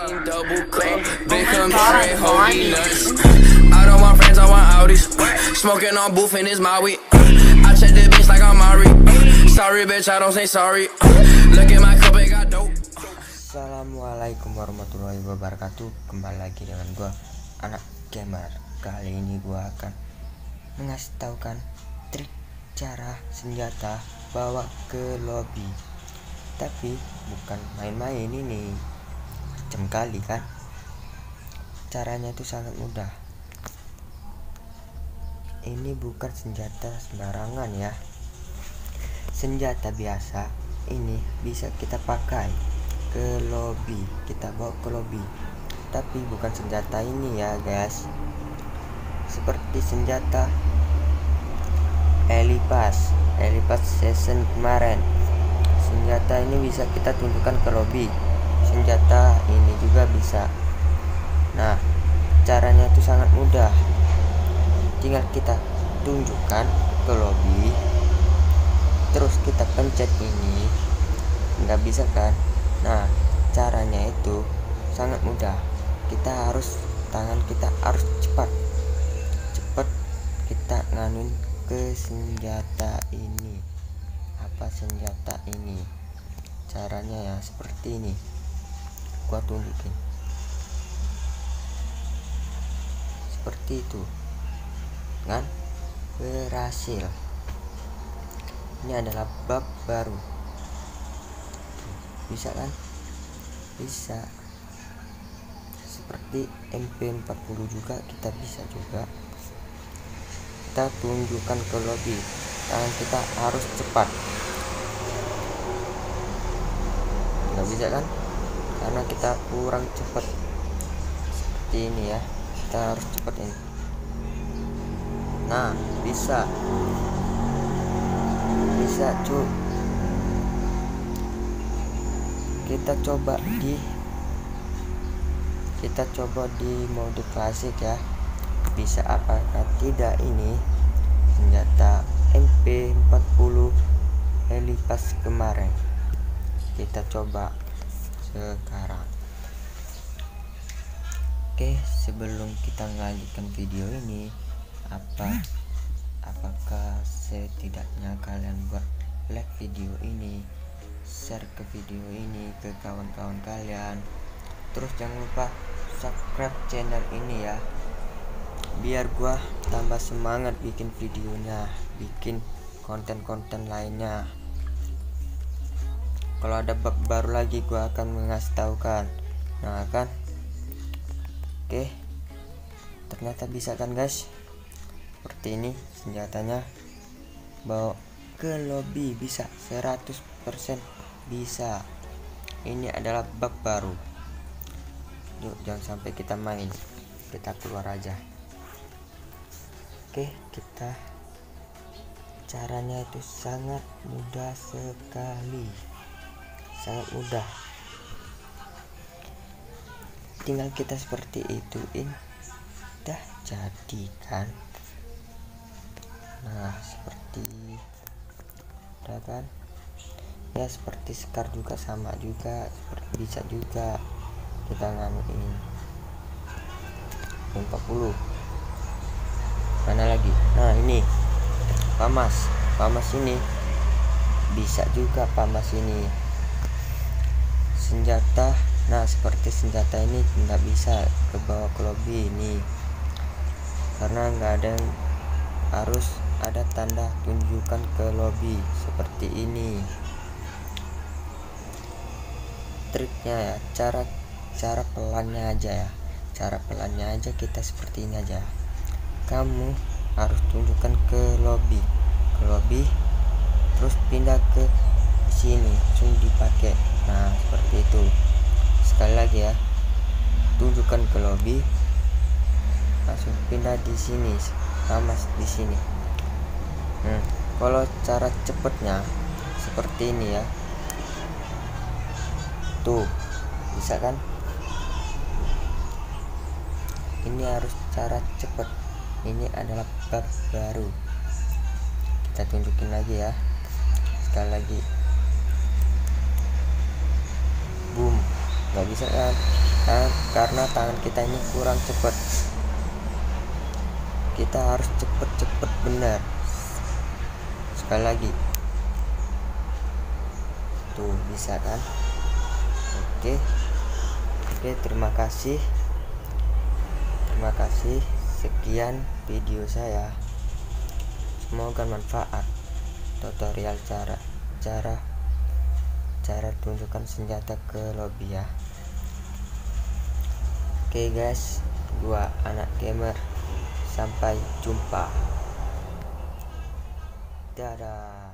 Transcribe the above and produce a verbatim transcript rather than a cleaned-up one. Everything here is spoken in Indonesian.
Double cup, big country, holy nuts. I don't want friends, I want Audis. Smoking on booth in his Maui. I check the bitch like I'm Mari. Sorry bitch, I don't say sorry. Look at my cup, it got dope. Assalamualaikum warahmatullahi wabarakatuh. Kembali lagi dengan gua anak gamer. Kali ini gua akan mengasih tahu kan trik cara senjata bawa ke lobby. Tapi bukan main-main ini, macam kali kan. Caranya itu sangat mudah. Ini bukan senjata sembarangan ya. Senjata biasa ini bisa kita pakai ke lobby, kita bawa ke lobby. Tapi bukan senjata ini ya guys. Seperti senjata Elipas, Elipas season kemarin. Senjata ini bisa kita tunjukkan ke lobby. Senjata ini juga bisa. Nah, caranya itu sangat mudah. Tinggal kita tunjukkan ke lobby, terus kita pencet ini. Nggak bisa kan? Nah, caranya itu sangat mudah. Kita harus, tangan kita harus cepat cepat kita nganuin ke senjata ini. Apa senjata ini? Caranya ya seperti ini. Gua tunjukin seperti itu kan, berhasil. Ini adalah bab baru. Bisa kan? Bisa. Seperti M P empat puluh juga kita bisa juga. Kita tunjukkan ke lobby. Tangan kita harus cepat. Nggak bisa kan? Karena kita kurang cepat. Seperti ini ya. Kita harus cepat ini. Nah, bisa. Bisa cuy. Kita coba di kita coba di mode klasik ya. Bisa apakah tidak ini senjata M P empat puluh Elipas kemarin. Kita coba sekarang. Oke, sebelum kita melanjutkan video ini, apa apakah setidaknya kalian buat like video ini, share ke video ini ke kawan-kawan kalian, terus jangan lupa subscribe channel ini ya, biar gua tambah semangat bikin videonya, bikin konten-konten lainnya. Kalau ada bab baru lagi gua akan mengasih tahu kan. Nah kan, oke, ternyata bisa kan guys. Seperti ini senjatanya, bawa ke lobby bisa seratus persen bisa. Ini adalah bab baru. Yuk, jangan sampai kita main, kita keluar aja. Oke, kita caranya itu sangat mudah sekali, sangat mudah. Tinggal kita seperti ituin, dah jadi kan. Nah, seperti udah kan ya, seperti Scar juga sama juga, seperti bisa juga kita nganuin empat puluh. Mana lagi? Nah, ini Famas, Famas ini bisa juga. Famas ini senjata. Nah, seperti senjata ini nggak bisa ke bawah ke lobby ini karena nggak ada yang, harus ada tanda tunjukkan ke lobby seperti ini. Triknya ya, cara cara pelannya aja ya, cara pelannya aja kita seperti ini aja. Kamu harus tunjukkan ke lobby, ke lobby, terus pindah ke sini, langsung dipakai. Nah, seperti itu. Sekali lagi ya, tunjukkan ke lobby, langsung pindah di sini, sama di sini. Hmm, kalau cara cepetnya seperti ini ya. Tuh, bisa kan? Ini harus cara cepet. Ini adalah bab baru. Kita tunjukin lagi ya. Sekali lagi. Boom. Nggak bisa kan? Nah, karena tangan kita ini kurang cepat, kita harus cepet-cepet benar. Sekali lagi, tuh bisa kan? Oke, oke, terima kasih, terima kasih. Sekian video saya, semoga manfaat. Tutorial cara cara cara tunjukkan senjata ke lobby ya. Oke guys, gua anak gamer, sampai jumpa, dadah.